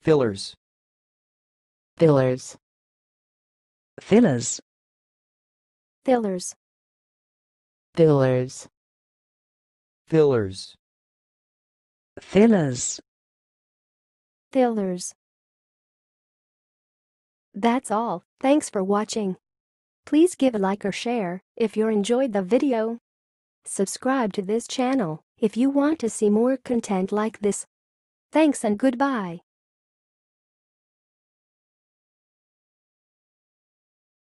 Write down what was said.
Thillers. Thillers. Thillers. Thillers. Thillers. Thillers. Thillers. Thillers. That's all. Thanks for watching. Please give a like or share if you enjoyed the video. Subscribe to this channel if you want to see more content like this. Thanks and goodbye.